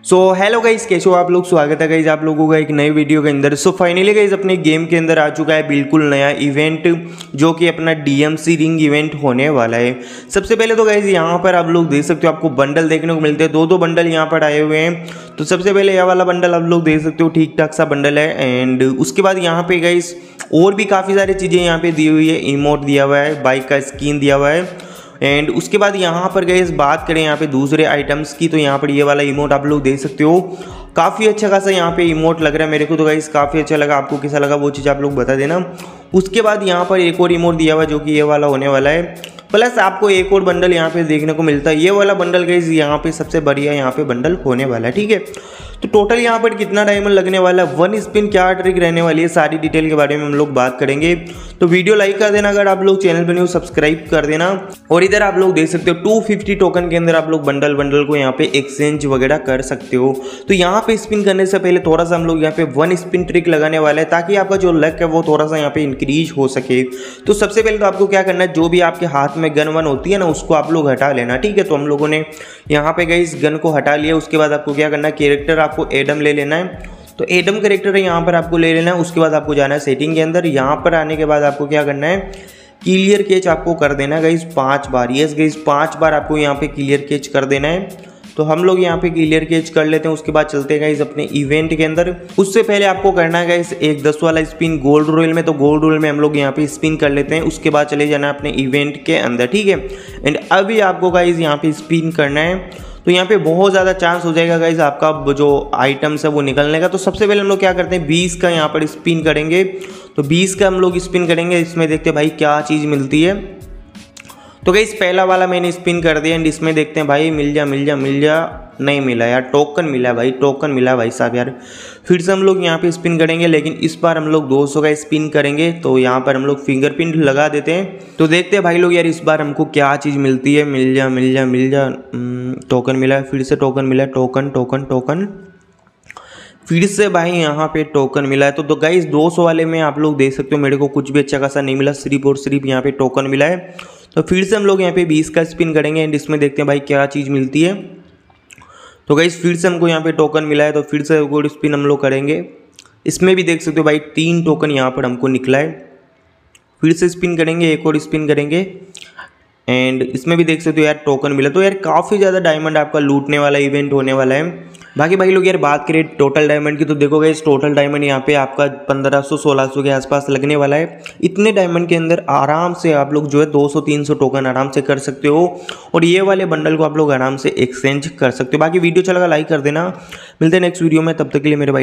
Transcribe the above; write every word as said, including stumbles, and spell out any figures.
So hello guys, कैसे हो आप लोग। स्वागत है गाइस आप लोगों का एक नई वीडियो के अंदर। सो फाइनली गाइस अपने गेम के अंदर आ चुका है बिल्कुल नया इवेंट, जो कि अपना डीएमसी रिंग इवेंट होने वाला है। सबसे पहले तो गाइस यहाँ पर आप लोग देख सकते हो, आपको बंडल देखने को मिलते हैं। दो दो बंडल यहाँ पर आए हुए हैं। तो सबसे पहले यह वाला बंडल आप लोग देख सकते हो, ठीक ठाक सा बंडल है। एंड उसके बाद यहाँ पे गाइस और भी काफ़ी सारी चीज़ें यहाँ पे दी हुई है। इमोट दिया हुआ है, बाइक का स्किन दिया हुआ है। एंड उसके बाद यहाँ पर गाइस बात करें यहाँ पे दूसरे आइटम्स की, तो यहाँ पर ये वाला इमोट आप लोग देख सकते हो, काफ़ी अच्छा खासा यहाँ पे इमोट लग रहा है मेरे को। तो गाइस काफ़ी अच्छा लगा, आपको कैसा लगा वो चीज़ आप लोग बता देना। उसके बाद यहाँ पर एक और इमोट दिया हुआ है, जो कि ये वाला होने वाला है। प्लस आपको एक और बंडल यहाँ पे देखने को मिलता है। ये वाला बंडल गाइस यहाँ पे सबसे बढ़िया यहाँ पे बंडल होने वाला है, ठीक है। तो टोटल यहाँ पर कितना डायमंड लगने वाला है, वन स्पिन क्या ट्रिक रहने वाली है, सारी डिटेल के बारे में हम लोग बात करेंगे। तो वीडियो लाइक कर देना, अगर आप लोग चैनल पर न्यू सब्सक्राइब कर देना। और इधर आप लोग देख सकते हो टू फिफ्टी टोकन के अंदर आप लोग बंडल बंडल को यहाँ पे एक्सचेंज वगैरह कर सकते हो। तो यहाँ पे स्पिन करने से पहले थोड़ा सा हम लोग यहाँ पे वन स्पिन ट्रिक लगाने वाले हैं, ताकि आपका जो लक है वो थोड़ा सा यहाँ पे इंक्रीज हो सके। तो सबसे पहले तो आपको क्या करना है, जो भी आपके हाथ में गन वन होती है ना, उसको आप लोग हटा लेना, ठीक है। तो हम लोगों ने यहाँ पे गई इस गन को हटा लिया। उसके बाद आपको क्या करना है, कैरेक्टर आपको एडम ले लेना है। तो एडम कैरेक्टर है यहाँ पर आपको ले लेना है। उसके बाद आपको जाना है सेटिंग के अंदर। यहाँ पर आने के बाद आपको क्या करना है, क्लियर कैच आपको कर देना है गाइस पाँच बार। यस गाइस पाँच बार आपको यहाँ पे क्लियर कैच कर देना है। तो हम लोग यहाँ पे क्लियर कैच कर लेते हैं। उसके बाद चलते हैं गाइस अपने इवेंट के अंदर। उससे पहले आपको करना है गाइस एक दस वाला स्पिन गोल्ड रॉयल में। तो गोल्ड रॉयल में हम लोग यहाँ पे स्पिन कर लेते हैं। उसके बाद चले जाना है अपने इवेंट के अंदर, ठीक है। एंड अभी आपको गाइस यहाँ पे स्पिन करना है। तो यहाँ पे बहुत ज़्यादा चांस हो जाएगा गाइस आपका जो आइटम्स है वो निकलने का। तो सबसे पहले हम लोग क्या करते हैं, बीस का यहाँ पर स्पिन करेंगे। तो बीस का हम लोग स्पिन करेंगे। इसमें देखते हैं भाई क्या चीज़ मिलती है। तो गाइस पहला वाला मैंने स्पिन कर दिया। एंड इसमें देखते हैं भाई मिल जा मिल जा मिल जा, नहीं मिला यार, टोकन मिला भाई, टोकन मिला भाई साहब यार। फिर से हम लोग यहाँ पे स्पिन करेंगे, लेकिन इस बार हम लोग दो सौ का स्पिन करेंगे। तो यहाँ पर हम लोग फिंगरप्रिंट लगा देते हैं। तो देखते हैं भाई लोग यार इस बार हमको क्या चीज़ मिलती है। मिल जा मिल जा मिल जा, टोकन मिला, फिर से टोकन मिला, टोकन टोकन टोकन, फिर से भाई यहाँ पे टोकन मिला है। तो, तो गाइस दो सौ वाले में आप लोग देख सकते हो मेरे को कुछ भी अच्छा खासा नहीं मिला, सिर्फ और सिर्फ यहाँ पे टोकन मिला है। तो फिर से हम लोग यहाँ पे बीस का स्पिन करेंगे। एंड इसमें देखते हैं भाई क्या चीज़ मिलती है। तो गाइस फिर से हमको यहाँ पे टोकन मिला है। तो फिर से गोल्ड स्पिन हम लोग करेंगे। इसमें भी देख सकते हो भाई तीन टोकन यहाँ पर हमको निकला है। फिर से स्पिन करेंगे, एक और स्पिन करेंगे। एंड इसमें भी देख सकते हो यार टोकन मिला। तो यार काफ़ी ज़्यादा डायमंड आपका लूटने वाला इवेंट होने वाला है। बाकी भाई लोग यार बात करें टोटल डायमंड की, तो देखो गाइस टोटल डायमंड यहाँ पे आपका पंद्रह सौ सोलह सौ के आसपास लगने वाला है। इतने डायमंड के अंदर आराम से आप लोग जो है दो सौ तीन सौ टोकन आराम से कर सकते हो। और ये वाले बंडल को आप लोग आराम से एक्सचेंज कर सकते हो। बाकी वीडियो अच्छा लगा लाइक कर देना। मिलते हैं नेक्स्ट वीडियो में, तब तक के लिए मेरे भाई